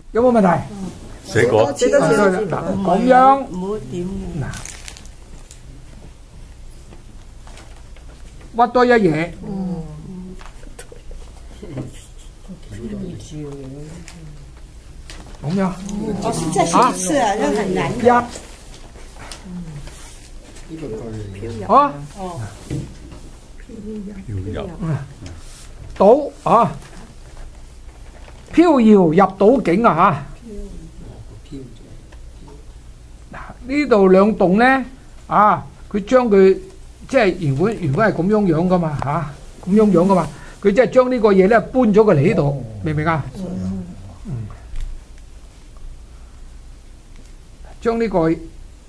有冇問題？ 寫過寫得嗱咁樣唔好點嘅。 嗱，屈多一嘢，咁樣我是再写一次啊，这很难一的。 啊哦， 要入島啊，飄搖入島境啊嚇！呢度兩棟咧啊，佢將佢即係原本係咁樣噶嘛嚇，咁樣噶嘛，佢即係將呢個嘢咧搬咗佢嚟呢度，明唔明啊？將呢個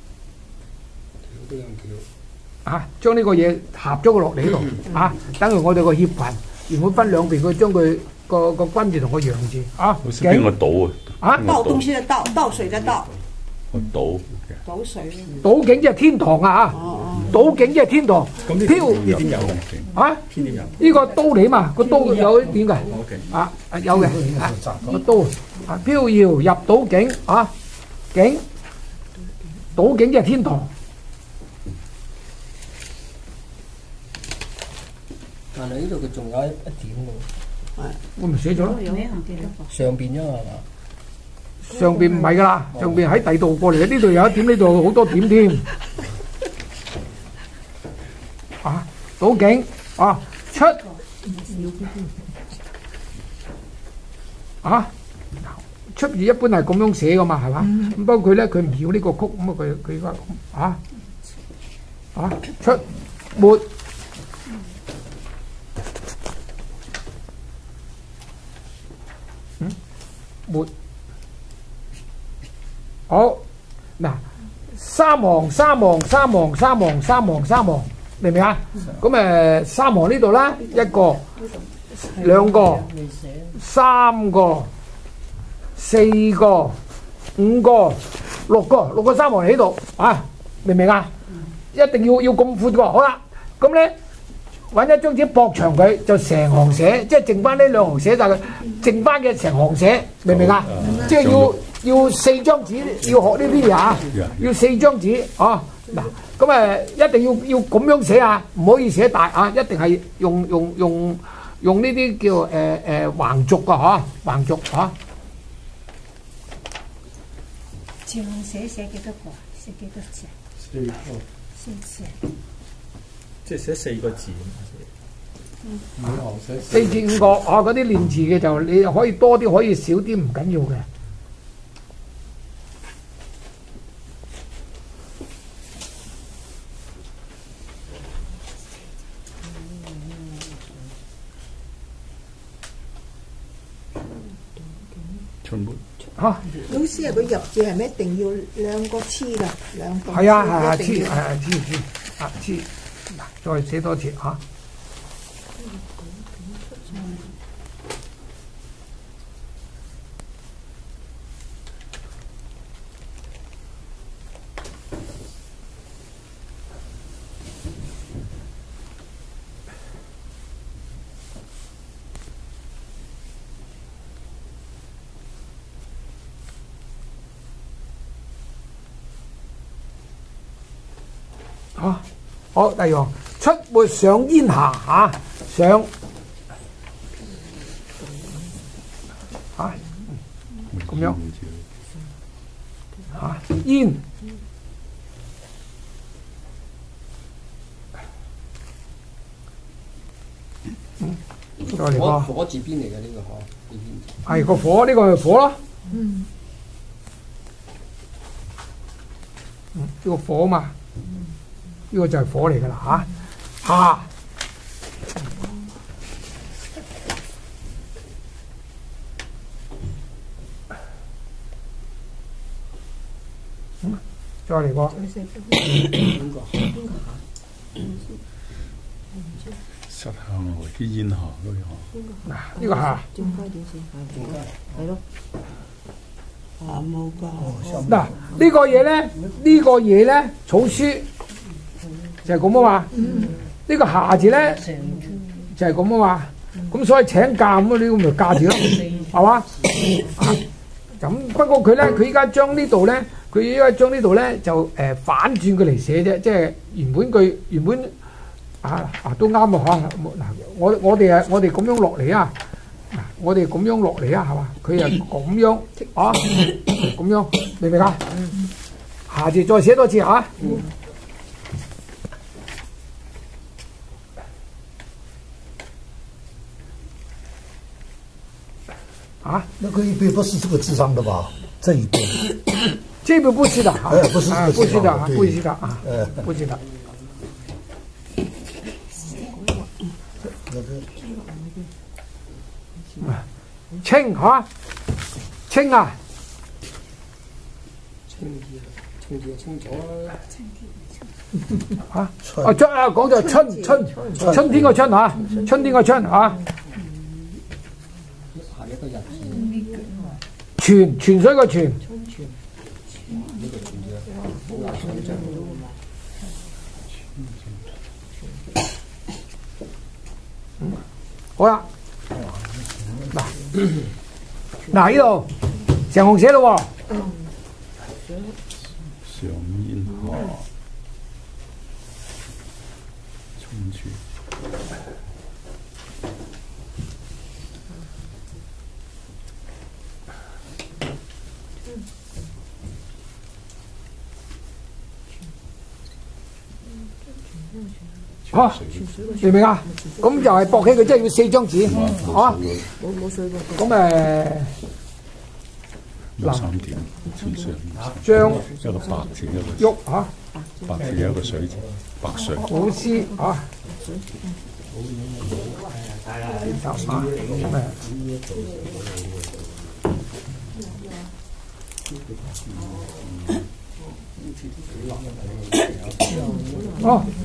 將呢個嘢合咗佢落嚟呢度啊，等於我哋個協群原本分兩邊，佢將佢個君字同個陽字啊， 好似邊個島啊？ 啊， 倒東西的倒，倒水的倒， 個島倒水。 島境即係天堂啊！島境即係天堂，飄呢點有嘅？ 啊！ 偏點有。 呢個刀嚟嘛，個刀有點嘅啊，有嘅個刀啊，飄搖入島境啊，境島境即係天堂。 但係呢度佢仲有一點喎， 我咪寫咗咯， 上邊啫嘛係嘛？ 上邊唔係噶啦，上邊喺第度過嚟嘅，呢度有一點，呢度好多點添。啊，島境啊，出啊，出字一般係咁樣寫噶嘛，係嘛？咁不過佢咧，佢唔要呢個曲，咁啊佢出沒。沒好嗱，三行三行三行三行三行三行，明唔明啊？咁三行呢度啦，一個、兩個、三個、四個、五個、六個三行喺度啊，明唔明啊？一定要咁闊喎。好啦，咁咧。揾一張紙駁長佢，就成行寫，即係剩翻呢兩行寫晒佢，剩翻嘅成行寫，明唔明啊？即係要4張紙，要學呢啲嘢啊，要4張紙啊！嗱，咁一定要咁樣寫啊，唔可以寫大啊，一定係用呢啲叫橫軸噶嚇，橫軸嚇。 請問寫幾多個？寫幾多字？ 四個。 四字。 即係寫4個字。 每行寫 4至5個啊！嗰啲練字嘅就你可以多啲，可以少啲，唔緊要嘅。嚇！ 老師啊，佢入字係咪一定要兩個黐㗎？兩個係啊，黐黐，嗱，再寫多次嚇。好，第二行出沒上煙霞嚇，上嚇咁樣嚇煙再嚟個火字邊嚟嘅呢個嗬？ 係個火，呢個係火咯。呢個火嘛。呢個就係火嚟㗎啦嚇，下再嚟個實向來啲煙霞嗰啲嗱，呢個下係咯。冇㗎。 嗱，呢個嘢咧，草書就係咁啊嘛。呢個下字咧就係咁啊嘛。咁所以請假咁呢個咪假字咯，係嘛？ 咁不過佢依家將呢度咧，就反轉佢嚟寫啫，即係原本都啱喎嚇。嗱，我哋咁樣落嚟啊，我哋咁樣落嚟啊，係嘛？佢係咁樣啊，咁樣明唔明啊？下次再寫多次嚇。啊， 那个一边不是这个字上的吧？这一边， 这边不是的啊， 不是不是的啊， 对不是的啊，不是的。清嚇，清啊！ 清楚啊！啊春啊，講就春天個春嚇，春天個春嚇。泉水個泉。好啦，嗱呢度成紅寫咯喎。 上煙河春泉。 嚇，明唔明啊？咁就係駁起佢，即係要4張紙，嚇。 冇水過。 咁有3點，前上將一個白字，一個喐嚇， 白字一個水字，白水。 老師嚇。哦。